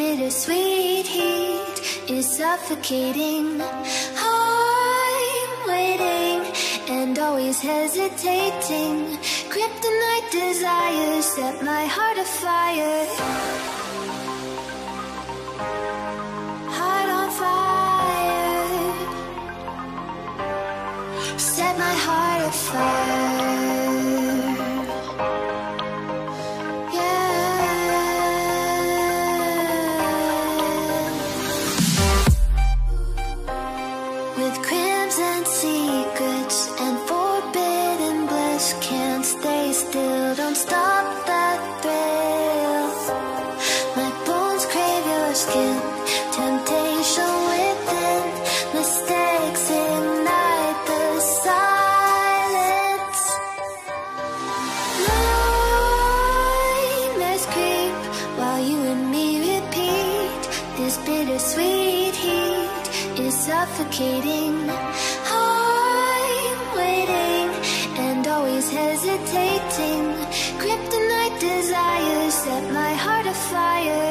bittersweet heat is suffocating. I'm waiting and always hesitating. Kryptonite desires set my heart afire. Heart on fire. Set my heart afire. Don't stop that thrill. My bones crave your skin. Temptation within. Mistakes ignite the silence. Nightmares creep while you and me repeat. This bittersweet heat is suffocating. I'm waiting and always hesitating. Kryptonite desires set my heart afire.